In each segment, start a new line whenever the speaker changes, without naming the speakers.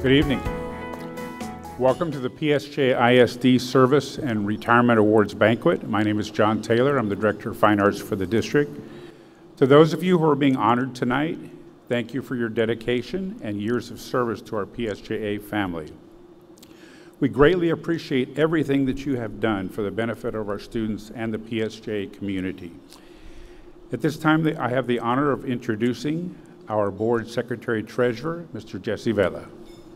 Good evening. Welcome to the PSJ ISD Service and Retirement Awards Banquet. My name is John Taylor. I'm the Director of Fine Arts for the district. To those of you who are being honored tonight, thank you for your dedication and years of service to our PSJA family. We greatly appreciate everything that you have done for the benefit of our students and the PSJA community. At this time, I have the honor of introducing our Board Secretary-Treasurer, Mr. Jesse Vela.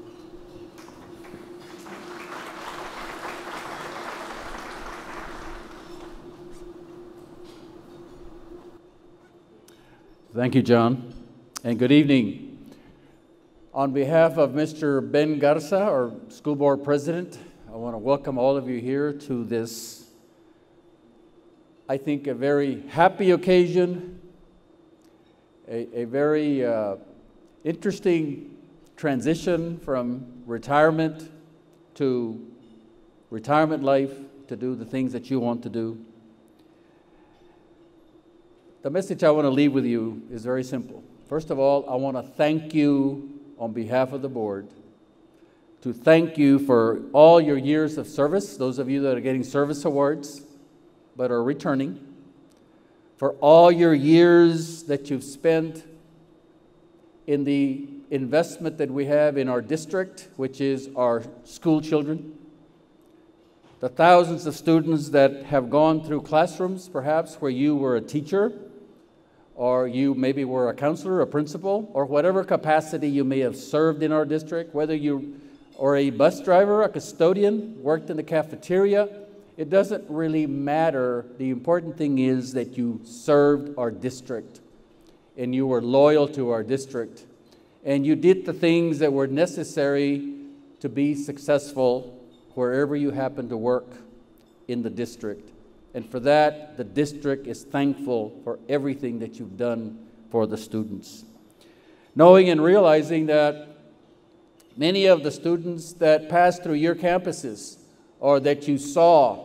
Thank you, John, and good evening. On behalf of Mr. Ben Garza, our school board president, I want to welcome all of you here to this, I think, a very happy occasion, a very interesting transition from retirement to retirement life to do the things that you want to do. The message I want to leave with you is very simple. First of all, I want to thank you on behalf of the board, to thank you for all your years of service, those of you that are getting service awards but are returning, for all your years that you've spent in the investment that we have in our district, which is our school children, the thousands of students that have gone through classrooms, perhaps where you were a teacher, or you maybe were a counselor, a principal, or whatever capacity you may have served in our district, whether you are a bus driver, a custodian, worked in the cafeteria, it doesn't really matter. The important thing is that you served our district and you were loyal to our district and you did the things that were necessary to be successful wherever you happen to work in the district. And for that, the district is thankful for everything that you've done for the students. Knowing and realizing that many of the students that passed through your campuses, or that you saw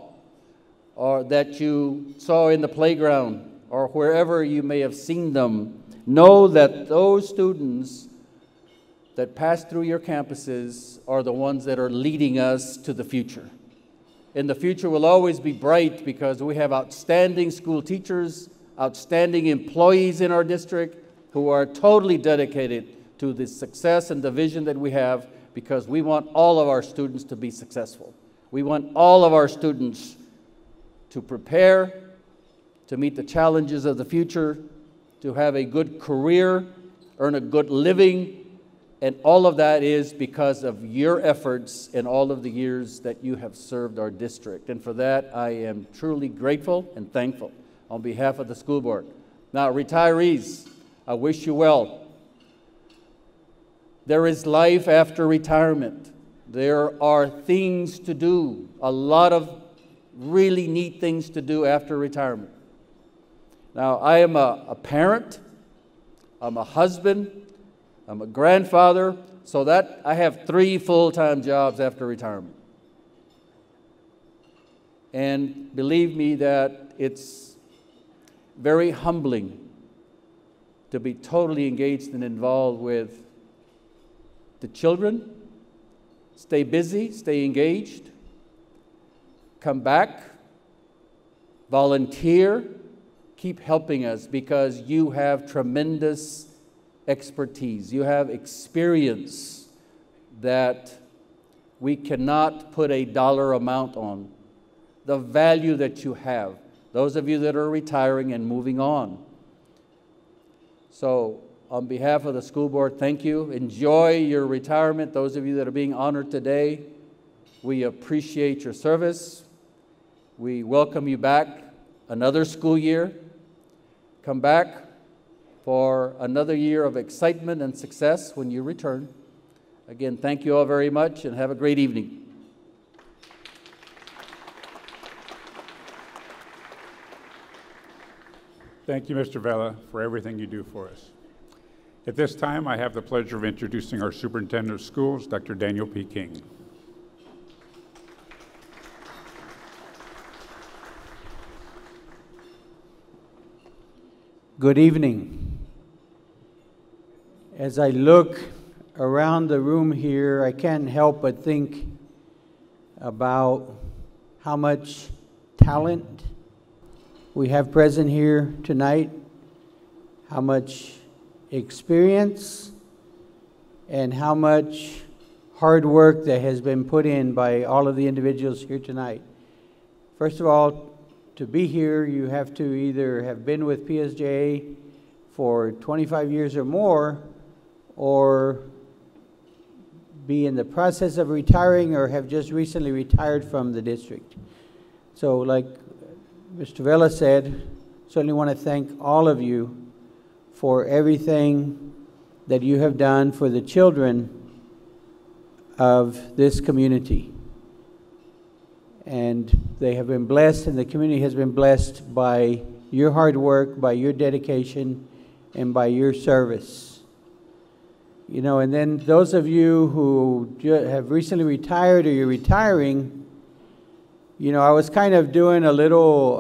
in the playground, or wherever you may have seen them, know that those students that passed through your campuses are the ones that are leading us to the future. And the future will always be bright because we have outstanding school teachers, outstanding employees in our district who are totally dedicated to the success and the vision that we have, because we want all of our students to be successful. We want all of our students to prepare, to meet the challenges of the future, to have a good career, earn a good living, and all of that is because of your efforts and all of the years that you have served our district. And for that, I am truly grateful and thankful on behalf of the school board. Now, retirees, I wish you well. There is life after retirement. There are things to do, a lot of really neat things to do after retirement. Now, I am a parent, I'm a husband, I'm a grandfather, so that I have 3 full-time jobs after retirement. And believe me that it's very humbling to be totally engaged and involved with the children. Stay busy, stay engaged, come back, volunteer, keep helping us because you have tremendous expertise. You have experience that we cannot put a dollar amount on. The value that you have. Those of you that are retiring and moving on. So, on behalf of the school board, thank you. Enjoy your retirement. Those of you that are being honored today, we appreciate your service. We welcome you back another school year. Come back for another year of excitement and success when you return. Again, thank you all very much and have a great evening.
Thank you, Mr. Vela, for everything you do for us. At this time, I have the pleasure of introducing our Superintendent of Schools, Dr. Daniel P. King.
Good evening. As I look around the room here, I can't help but think about how much talent we have present here tonight, how much experience, and how much hard work that has been put in by all of the individuals here tonight. First of all, to be here, you have to either have been with PSJA for 25 years or more, or be in the process of retiring or have just recently retired from the district. So like Mr. Vela said, certainly want to thank all of you for everything that you have done for the children of this community. And they have been blessed, and the community has been blessed by your hard work, by your dedication, and by your service. You know, and then those of you who have recently retired or you're retiring, you know, I was kind of doing a little,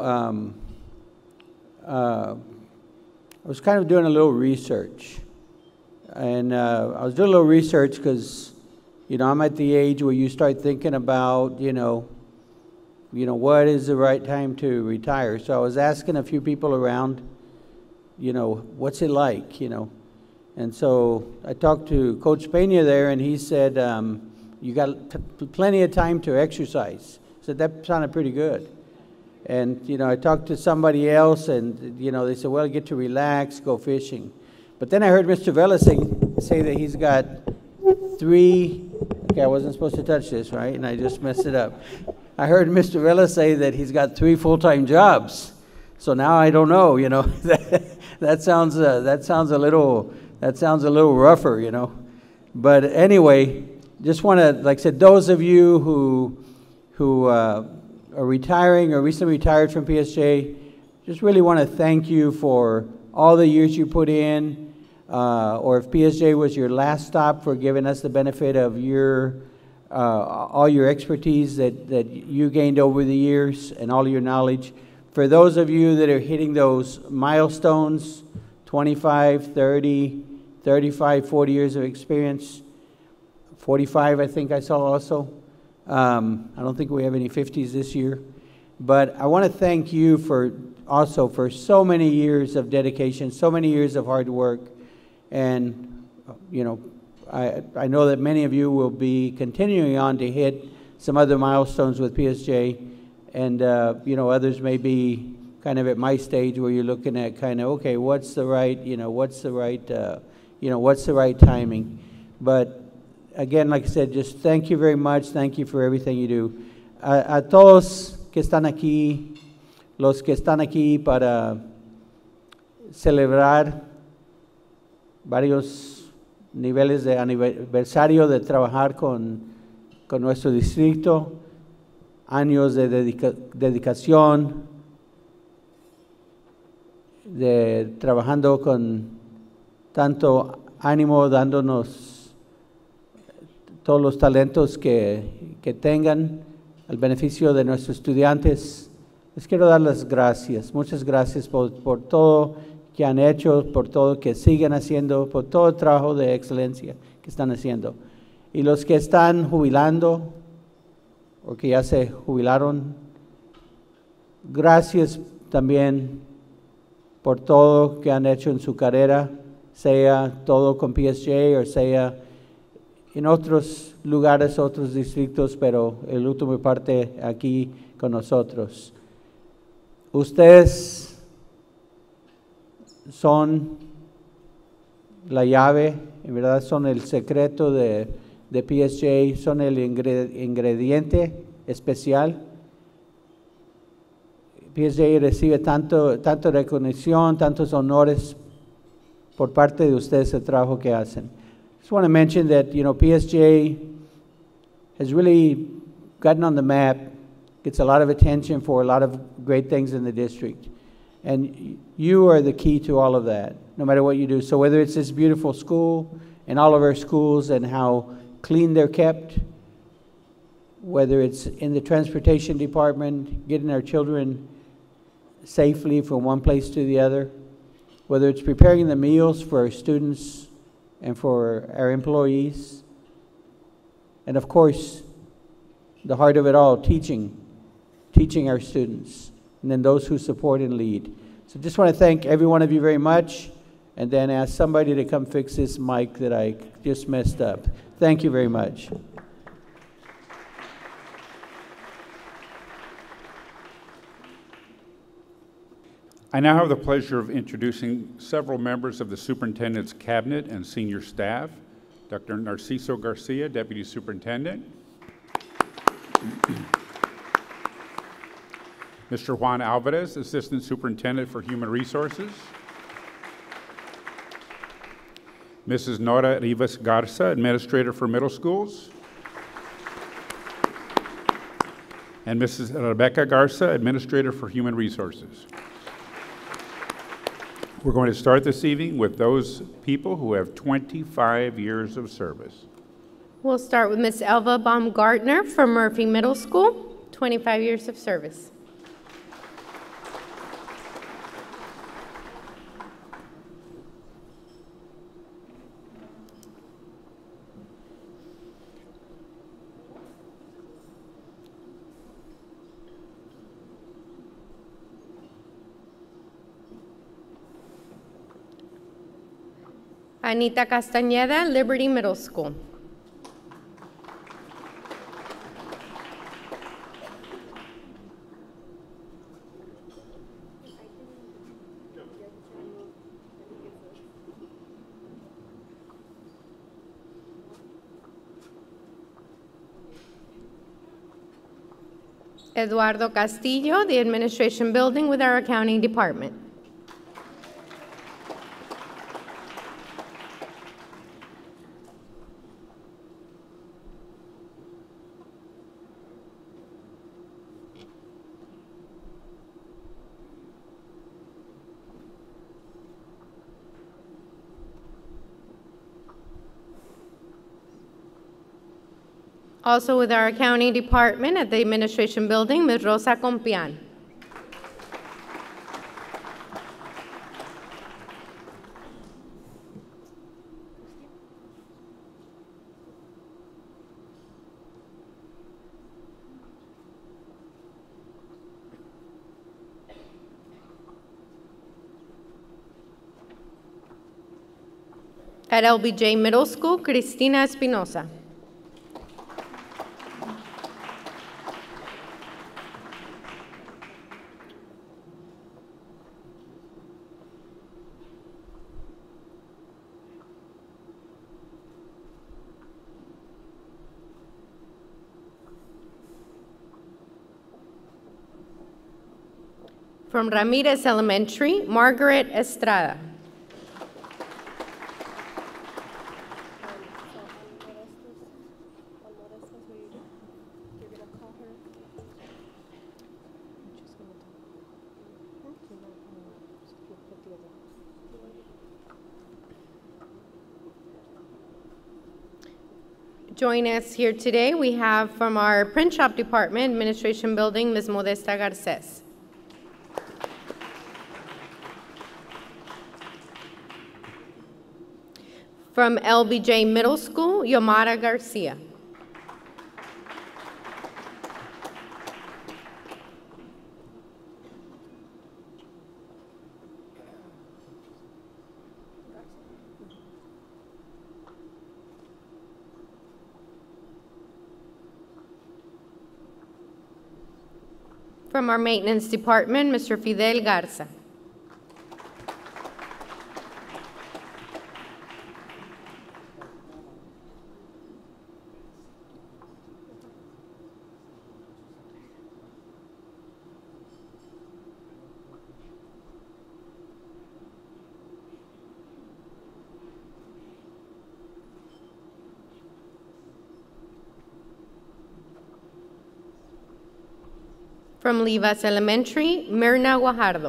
research. And I was doing a little research because, you know, I'm at the age where you start thinking about, you know, what is the right time to retire. So I was asking a few people around, you know, what's it like, you know. And so I talked to Coach Pena there, and he said, you got plenty of time to exercise. I said, that sounded pretty good. And, you know, I talked to somebody else, and, you know, they said, well, get to relax, go fishing. But then I heard Mr. Vela say that he's got 3, okay, I wasn't supposed to touch this, right? And I just messed it up. I heard Mr. Vela say that he's got 3 full-time jobs. So now I don't know, you know. that sounds a little rougher, you know. But anyway, just want to, like I said, those of you who are retiring or recently retired from PSJ, just really want to thank you for all the years you put in, or if PSJ was your last stop, for giving us the benefit of your all your expertise that you gained over the years and all your knowledge. For those of you that are hitting those milestones, 25, 30, 35, 40 years of experience, 45 I think I saw also. I don't think we have any 50s this year. But I want to thank you for so many years of dedication, so many years of hard work. And, you know, I know that many of you will be continuing on to hit some other milestones with PSJ. And, you know, others may be kind of at my stage where you're looking at kind of, okay, what's the right timing. But again, like I said, just thank you very much. Thank you for everything you do. A todos que están aquí, los que están aquí para celebrar varios niveles de aniversario de trabajar con nuestro distrito, años de dedicación, de trabajando con tanto ánimo, dándonos todos los talentos que tengan al beneficio de nuestros estudiantes. Les quiero dar las gracias, muchas gracias por todo que han hecho, por todo que siguen haciendo, por todo el trabajo de excelencia que están haciendo. Y los que están jubilando, o que ya se jubilaron, gracias también por todo que han hecho en su carrera, sea todo con PSJ o sea en otros lugares, otros distritos, pero el último parte aquí con nosotros. Ustedes son la llave, en verdad son el secreto de PSJ, son el ingrediente especial. PSJ recibe tanto recognición, tantos honores por parte de ustedes, el trabajo que hacen. Just want to mention that, you know, PSJ has really gotten on the map, gets a lot of attention for a lot of great things in the district. And you are the key to all of that, no matter what you do. So whether it's this beautiful school and all of our schools and how clean they're kept, whether it's in the transportation department, getting our children safely from one place to the other, whether it's preparing the meals for our students and for our employees. And of course, the heart of it all, teaching our students, and then those who support and lead. So just want to thank every one of you very much, and then ask somebody to come fix this mic that I just messed up. Thank you very much.
I now have the pleasure of introducing several members of the Superintendent's Cabinet and senior staff. Dr. Narciso Garcia, Deputy Superintendent. Mr. Juan Alvarez, Assistant Superintendent for Human Resources. Mrs. Nora Rivas Garza, Administrator for Middle Schools. And Mrs. Rebecca Garza, Administrator for Human Resources. We're going to start this evening with those people who have 25 years of service.
We'll start with Ms. Elva Baumgartner from Murphy Middle School, 25 years of service. Anita Castañeda, Liberty Middle School. Eduardo Castillo, the Administration Building with our Accounting Department. Also with our accounting department at the Administration Building, Ms. Rosa Compian. At LBJ Middle School, Cristina Espinosa. From Ramirez Elementary, Margaret Estrada. Joining us here today, we have from our print shop department, Administration Building, Ms. Modesta Garces. From LBJ Middle School, Yomara Garcia. From our maintenance department, Mr. Fidel Garza. From Livas Elementary, Mirna Guajardo.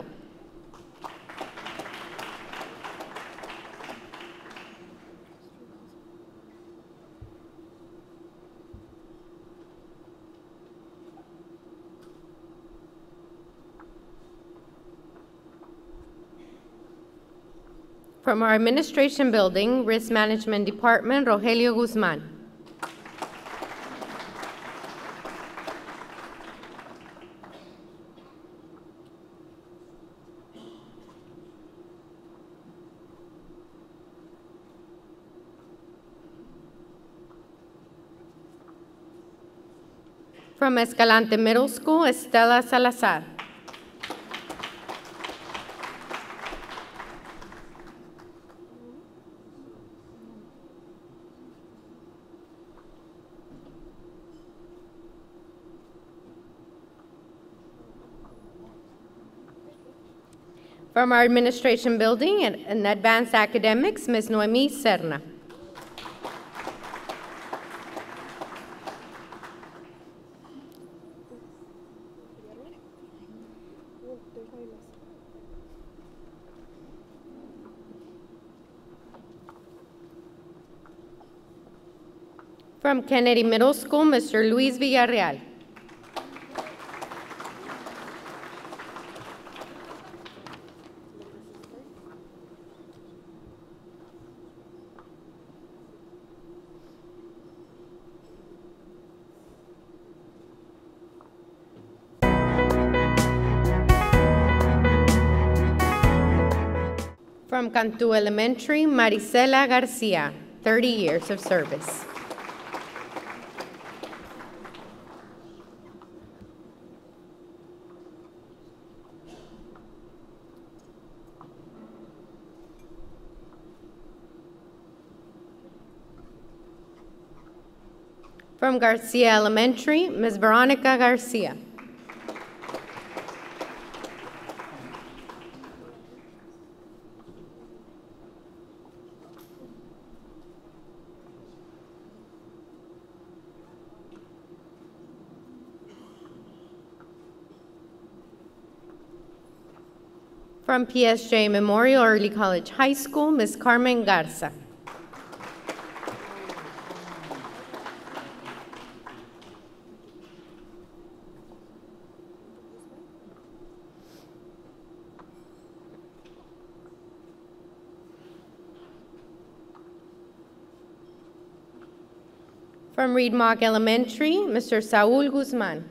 From our Administration Building, Risk Management Department, Rogelio Guzman. From Escalante Middle School, Estela Salazar. From our Administration Building and Advanced Academics, Ms. Noemi Serna. From Kennedy Middle School, Mr. Luis Villarreal. From Cantu Elementary, Maricela Garcia, 30 years of service. From Garcia Elementary, Ms. Veronica Garcia. From PSJ Memorial Early College High School, Ms. Carmen Garza. From Reed Mock Elementary, Mr. Saul Guzman.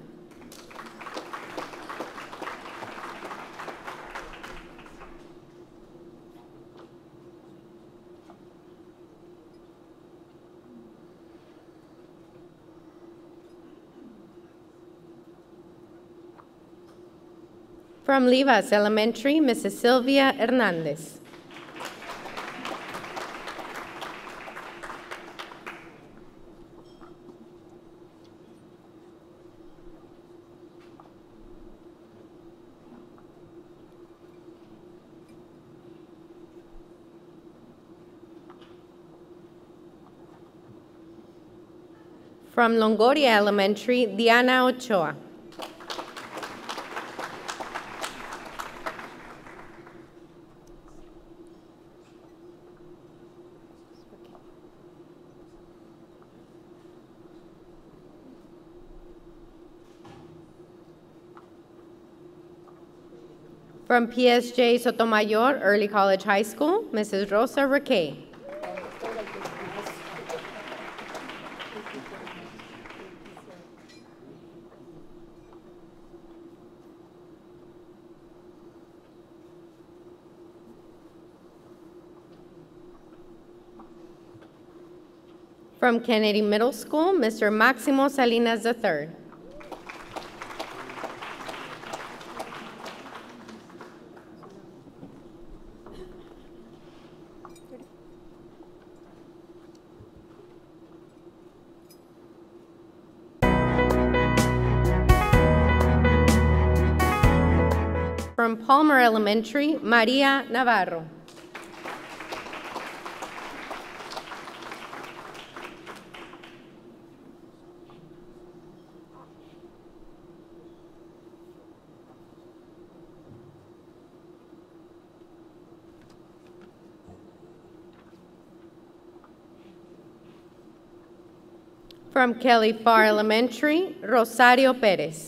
From Livas Elementary, Mrs. Sylvia Hernandez. From Longoria Elementary, Diana Ochoa. From PSJ Sotomayor Early College High School, Mrs. Rosa Raquel. From Kennedy Middle School, Mr. Máximo Salinas III. From Palmer Elementary, Maria Navarro. From Kelly Farr Elementary, Rosario Perez.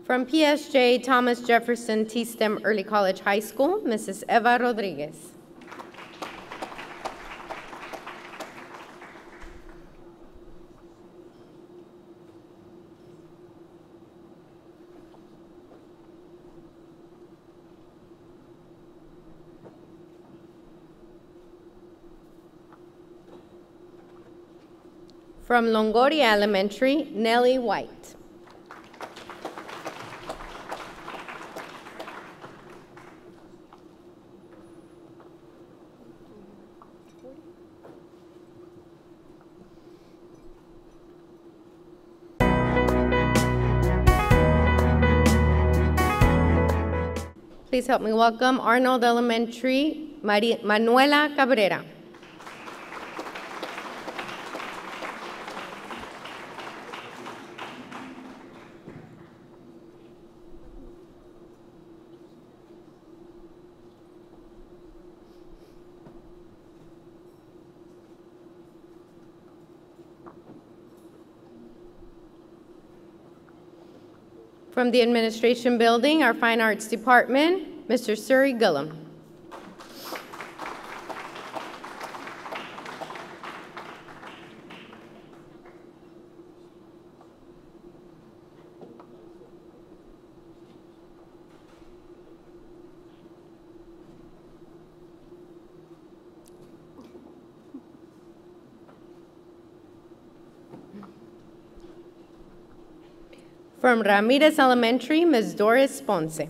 From PSJ Thomas Jefferson T-STEM Early College High School, Mrs. Eva Rodriguez. From Longoria Elementary, Nellie White. Please help me welcome Arnold Elementary, Manuela Cabrera. From the Administration Building, our Fine Arts Department, Mr. Suri Gillum. From Ramirez Elementary, Ms. Doris Ponce.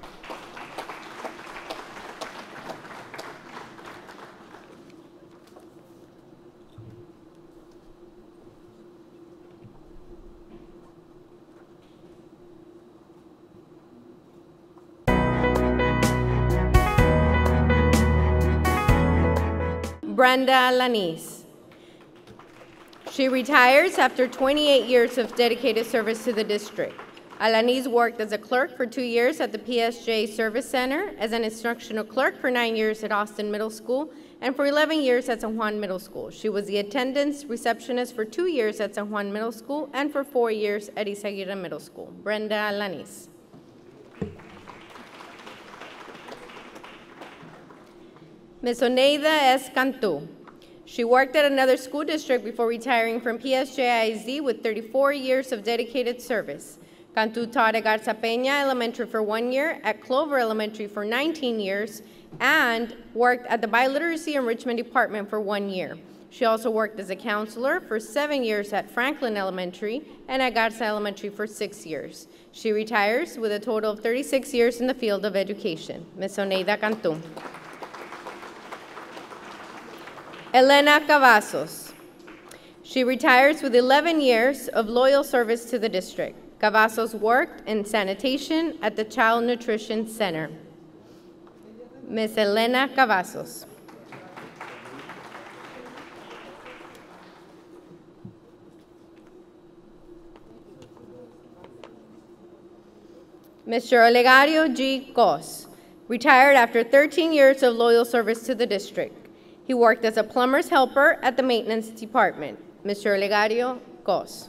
Brenda Lanise. She retires after 28 years of dedicated service to the district. Alanis worked as a clerk for 2 years at the PSJ Service Center, as an instructional clerk for 9 years at Austin Middle School, and for 11 years at San Juan Middle School. She was the attendance receptionist for 2 years at San Juan Middle School and for 4 years at Izaguirre Middle School. Brenda Alanis. Ms. Oneida S. Cantu. She worked at another school district before retiring from PSJISD with 34 years of dedicated service. Cantu taught at Garza Peña Elementary for 1 year, at Clover Elementary for 19 years, and worked at the Biliteracy Enrichment Department for 1 year. She also worked as a counselor for 7 years at Franklin Elementary and at Garza Elementary for 6 years. She retires with a total of 36 years in the field of education. Ms. Oneida Cantu. Elena Cavazos. She retires with 11 years of loyal service to the district. Cavazos worked in sanitation at the Child Nutrition Center. Ms. Elena Cavazos. Mr. Olegario G. Cos, retired after 13 years of loyal service to the district. He worked as a plumber's helper at the maintenance department. Mr. Olegario Cos.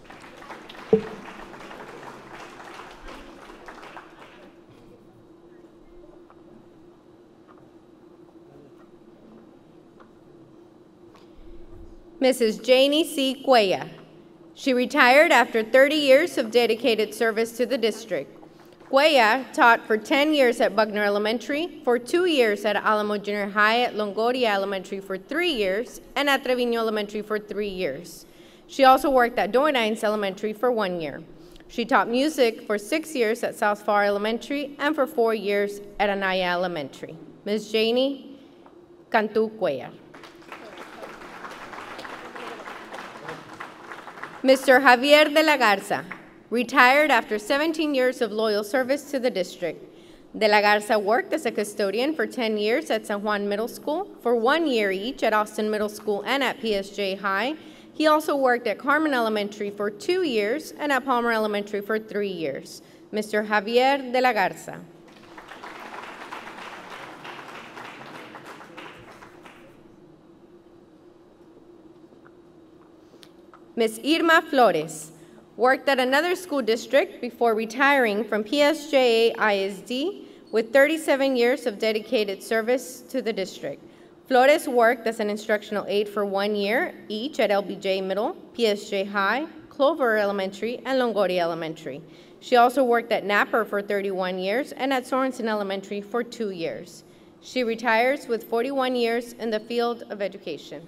Mrs. Janie C. Cuella. She retired after 30 years of dedicated service to the district. Cuella taught for 10 years at Buckner Elementary, for 2 years at Alamo Junior High, at Longoria Elementary for 3 years, and at Trevino Elementary for 3 years. She also worked at Doinines Elementary for 1 year. She taught music for 6 years at South Far Elementary and for 4 years at Anaya Elementary. Ms. Janie Cantu Cuella. Mr. Javier de la Garza, retired after 17 years of loyal service to the district. De la Garza worked as a custodian for 10 years at San Juan Middle School, for 1 year each at Austin Middle School and at PSJ High. He also worked at Carmen Elementary for 2 years and at Palmer Elementary for 3 years. Mr. Javier de la Garza. Ms. Irma Flores Worked at another school district before retiring from PSJA ISD with 37 years of dedicated service to the district. Flores worked as an instructional aide for 1 year each at LBJ Middle, PSJ High, Clover Elementary, and Longoria Elementary. She also worked at Napper for 31 years and at Sorensen Elementary for 2 years. She retires with 41 years in the field of education.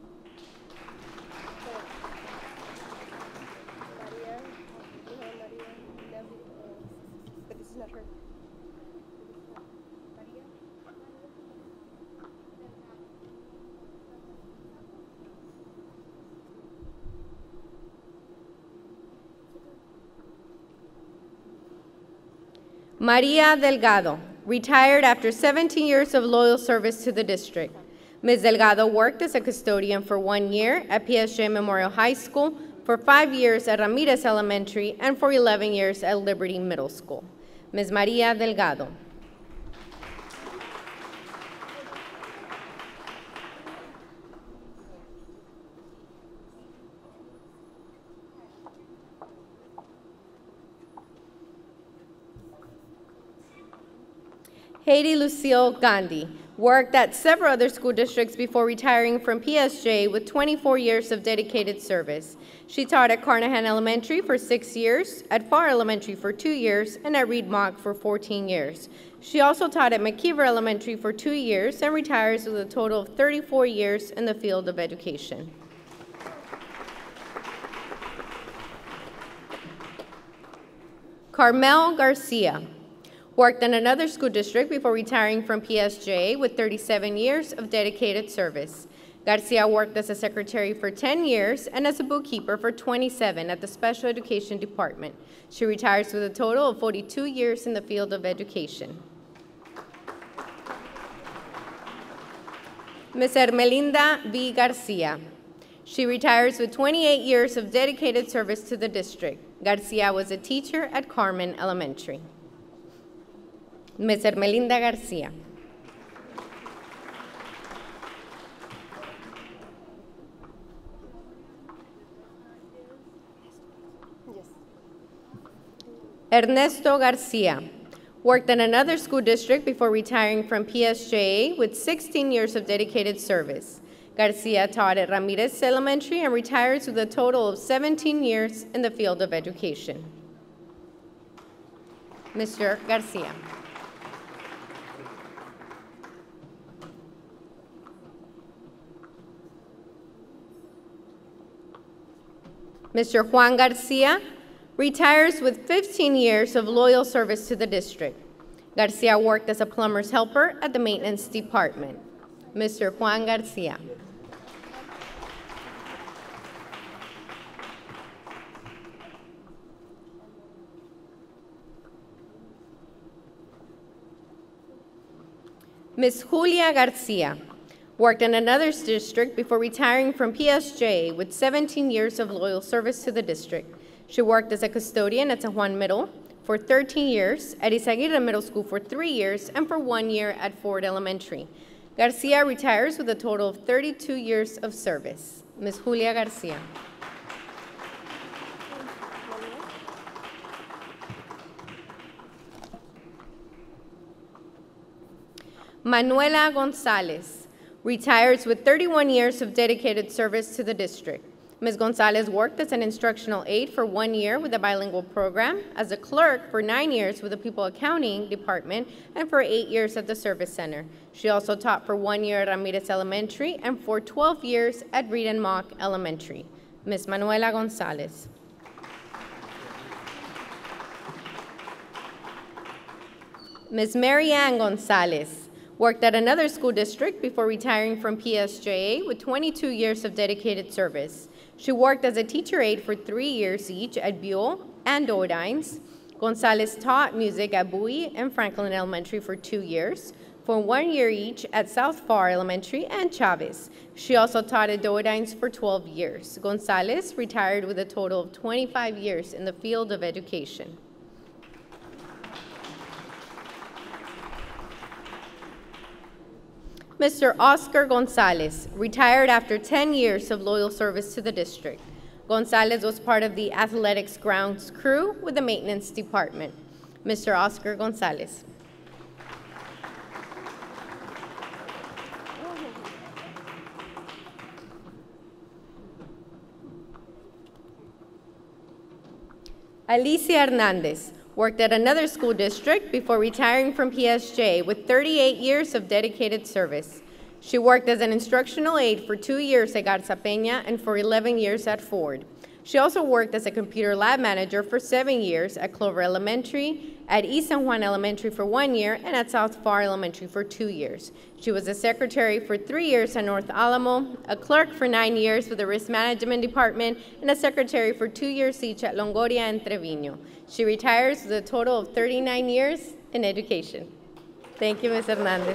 Maria Delgado, retired after 17 years of loyal service to the district. Ms. Delgado worked as a custodian for 1 year at PSJ Memorial High School, for 5 years at Ramirez Elementary, and for 11 years at Liberty Middle School. Ms. Maria Delgado. Haiti Lucille Gandhi worked at several other school districts before retiring from PSJ with 24 years of dedicated service. She taught at Carnahan Elementary for 6 years, at Farr Elementary for 2 years, and at Reed Mock for 14 years. She also taught at McKeever Elementary for 2 years and retires with a total of 34 years in the field of education. Carmel Garcia worked in another school district before retiring from PSJ with 37 years of dedicated service. Garcia worked as a secretary for 10 years and as a bookkeeper for 27 at the Special Education Department. She retires with a total of 42 years in the field of education. Ms. Ermelinda V. Garcia. She retires with 28 years of dedicated service to the district. Garcia was a teacher at Carmen Elementary. Ms. Ermelinda Garcia. Ernesto Garcia worked in another school district before retiring from PSJA with 16 years of dedicated service. Garcia taught at Ramirez Elementary and retires with a total of 17 years in the field of education. Mr. Garcia. Mr. Juan Garcia retires with 15 years of loyal service to the district. Garcia worked as a plumber's helper at the maintenance department. Mr. Juan Garcia. Ms. Julia Garcia worked in another district before retiring from PSJ with 17 years of loyal service to the district. She worked as a custodian at San Juan Middle for 13 years, at Izaguirre Middle School for 3 years, and for 1 year at Ford Elementary. Garcia retires with a total of 32 years of service. Ms. Julia Garcia. Manuela Gonzalez retires with 31 years of dedicated service to the district. Ms. Gonzalez worked as an instructional aide for 1 year with a bilingual program, as a clerk for 9 years with the People Accounting Department, and for 8 years at the Service Center. She also taught for 1 year at Ramirez Elementary and for 12 years at Reed and Mock Elementary. Ms. Manuela Gonzalez. Ms. Mary Ann Gonzalez worked at another school district before retiring from PSJA with 22 years of dedicated service. She worked as a teacher aide for 3 years each at Buell and Odines. Gonzalez taught music at Bowie and Franklin Elementary for 2 years, for 1 year each at South Farr Elementary and Chavez. She also taught at Odines for 12 years. Gonzalez retired with a total of 25 years in the field of education. Mr. Oscar Gonzalez retired after 10 years of loyal service to the district. Gonzalez was part of the athletics grounds crew with the maintenance department. Mr. Oscar Gonzalez. Alicia Hernandez worked at another school district before retiring from PSJ with 38 years of dedicated service. She worked as an instructional aide for 2 years at Garza Peña and for 11 years at Ford. She also worked as a computer lab manager for 7 years at Clover Elementary, at East San Juan Elementary for 1 year, and at South Far Elementary for 2 years. She was a secretary for 3 years at North Alamo, a clerk for 9 years with the Risk Management Department, and a secretary for 2 years each at Longoria and Trevino. She retires with a total of 39 years in education. Thank you, Ms. Hernandez.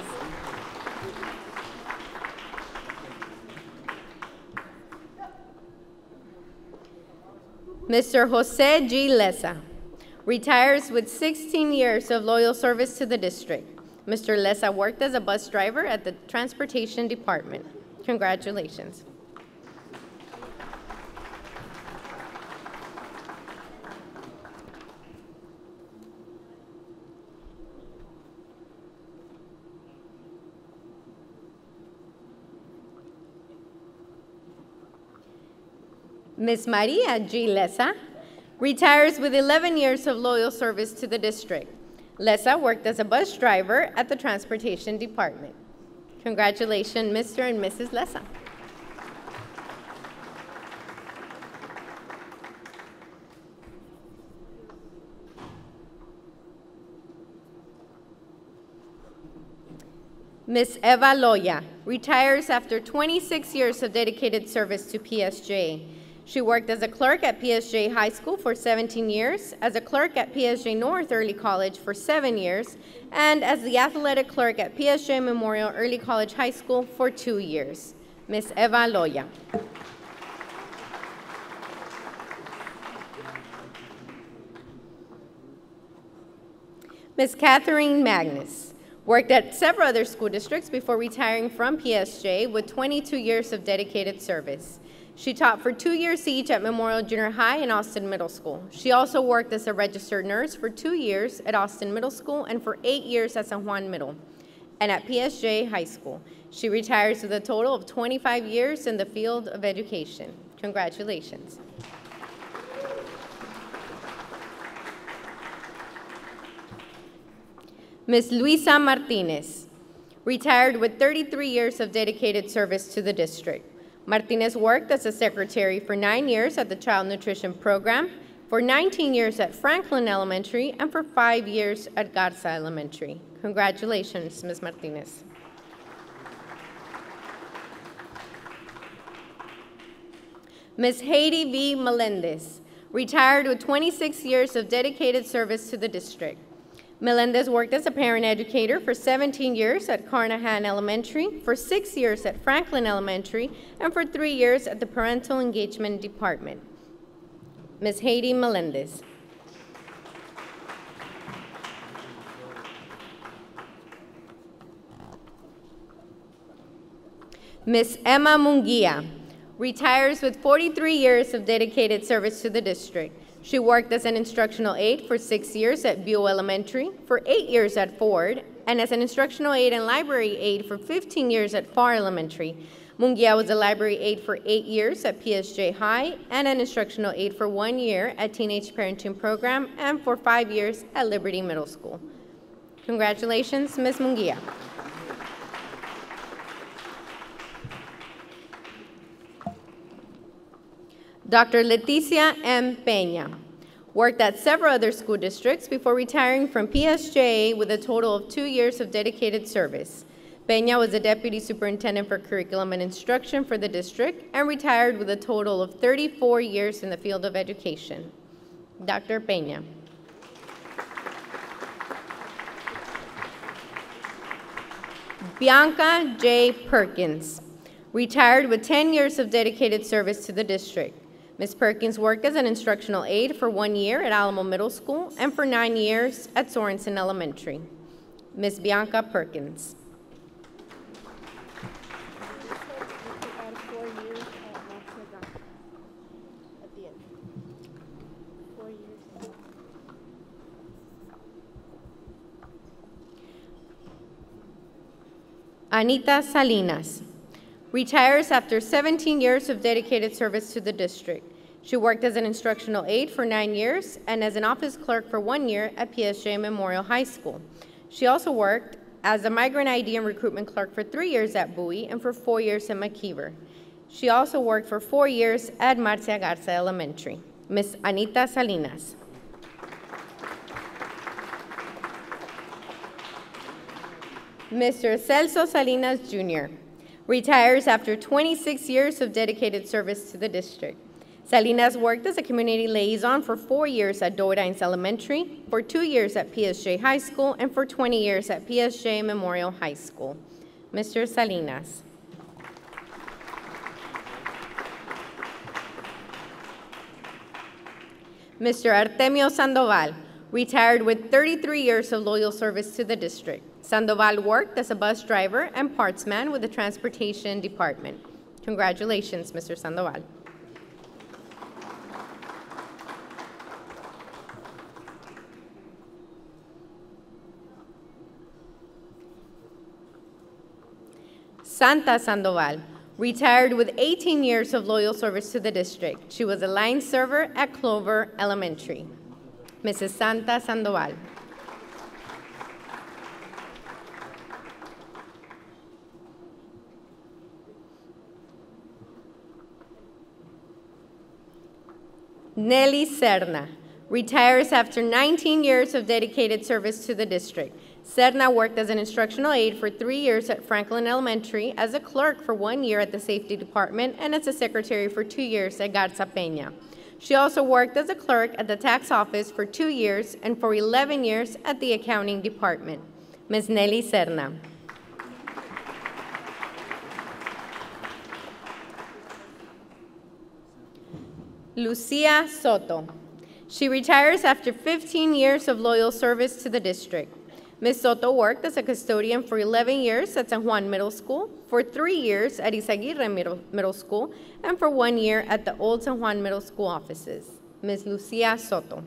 Mr. Jose G. Leza retires with 16 years of loyal service to the district. Mr. Leza worked as a bus driver at the Transportation Department. Congratulations. Ms. Maria G. Leza retires with 11 years of loyal service to the district. Leza worked as a bus driver at the Transportation Department. Congratulations, Mr. and Mrs. Leza. Ms. Eva Loya retires after 26 years of dedicated service to PSJ. She worked as a clerk at PSJ High School for 17 years, as a clerk at PSJ North Early College for 7 years, and as the athletic clerk at PSJ Memorial Early College High School for 2 years. Ms. Eva Loya. Ms. Catherine Magnus worked at several other school districts before retiring from PSJ with 22 years of dedicated service. She taught for 2 years each at Memorial Junior High and Austin Middle School. She also worked as a registered nurse for 2 years at Austin Middle School and for 8 years at San Juan Middle and at PSJ High School. She retires with a total of 25 years in the field of education. Congratulations. Ms. Luisa Martinez retired with 33 years of dedicated service to the district. Martinez worked as a secretary for 9 years at the Child Nutrition Program, for 19 years at Franklin Elementary, and for 5 years at Garza Elementary. Congratulations, Ms. Martinez. Ms. Haiti V. Melendez retired with 26 years of dedicated service to the district. Melendez worked as a parent educator for 17 years at Carnahan Elementary, for 6 years at Franklin Elementary, and for 3 years at the Parental Engagement Department. Ms. Haiti Melendez. Ms. Emma Munguia retires with 43 years of dedicated service to the district. She worked as an instructional aide for 6 years at Buell Elementary, for 8 years at Ford, and as an instructional aide and library aide for 15 years at Far Elementary. Munguia was a library aide for 8 years at PSJ High and an instructional aide for 1 year at Teenage Parenting Program and for 5 years at Liberty Middle School. Congratulations, Ms. Munguia. Dr. Leticia M. Peña worked at several other school districts before retiring from PSJ with a total of 2 years of dedicated service. Peña was a deputy superintendent for curriculum and instruction for the district and retired with a total of 34 years in the field of education. Dr. Peña. Bianca J. Perkins retired with 10 years of dedicated service to the district. Ms. Perkins worked as an instructional aide for 1 year at Alamo Middle School and for 9 years at Sorensen Elementary. Ms. Bianca Perkins. Anita Salinas. Retires after 17 years of dedicated service to the district. She worked as an instructional aide for 9 years and as an office clerk for 1 year at PSJ Memorial High School. She also worked as a migrant ID and recruitment clerk for 3 years at Bowie and for 4 years at McKeever. She also worked for 4 years at Marcia Garza Elementary. Ms. Anita Salinas. Mr. Celso Salinas Jr. retires after 26 years of dedicated service to the district. Salinas worked as a community liaison for 4 years at Doradines Elementary, for 2 years at PSJ High School, and for 20 years at PSJ Memorial High School. Mr. Salinas. Mr. Artemio Sandoval retired with 33 years of loyal service to the district. Sandoval worked as a bus driver and partsman with the Transportation Department. Congratulations, Mr. Sandoval. Santa Sandoval retired with 18 years of loyal service to the district. She was a line server at Clover Elementary. Mrs. Santa Sandoval. Nelly Serna retires after 19 years of dedicated service to the district. Serna worked as an instructional aide for 3 years at Franklin Elementary, as a clerk for 1 year at the Safety Department, and as a secretary for 2 years at Garza Peña. She also worked as a clerk at the tax office for 2 years and for 11 years at the accounting department. Ms. Nelly Serna. Lucia Soto. She retires after 15 years of loyal service to the district. Ms. Soto worked as a custodian for 11 years at San Juan Middle School, for 3 years at Izaguirre Middle School, and for 1 year at the Old San Juan Middle School offices. Ms. Lucia Soto.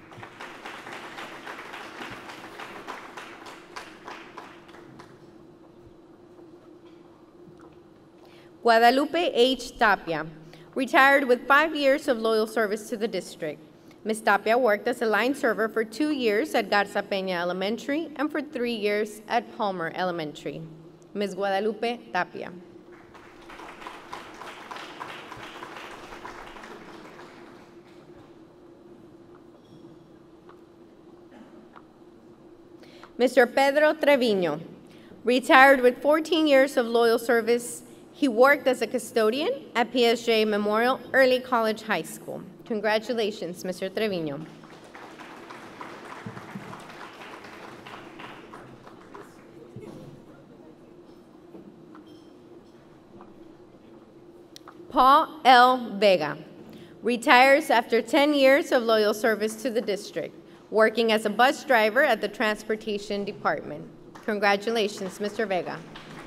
Guadalupe H. Tapia retired with 5 years of loyal service to the district. Ms. Tapia worked as a line server for 2 years at Garza Peña Elementary and for 3 years at Palmer Elementary. Ms. Guadalupe Tapia. Mr. Pedro Treviño retired with 14 years of loyal service. He worked as a custodian at PSJ Memorial Early College High School. Congratulations, Mr. Treviño. Paul L. Vega retires after 10 years of loyal service to the district, working as a bus driver at the Transportation Department. Congratulations, Mr. Vega.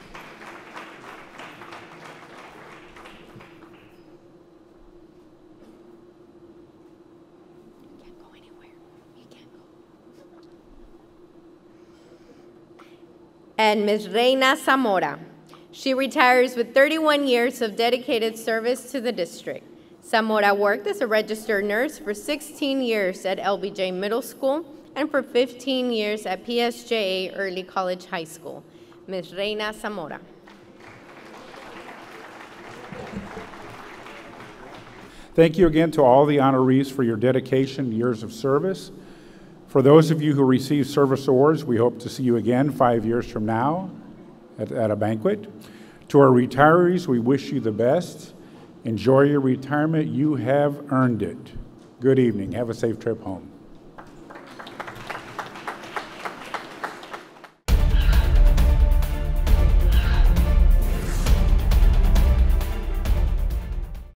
And Ms. Reina Zamora. She retires with 31 years of dedicated service to the district. Zamora worked as a registered nurse for 16 years at LBJ Middle School and for 15 years at PSJA Early College High School. Ms. Reina Zamora.
Thank you again to all the honorees for your dedication and years of service. For those of you who receive service awards, we hope to see you again 5 years from now at a banquet. To our retirees, we wish you the best. Enjoy your retirement. You have earned it. Good evening. Have a safe trip home.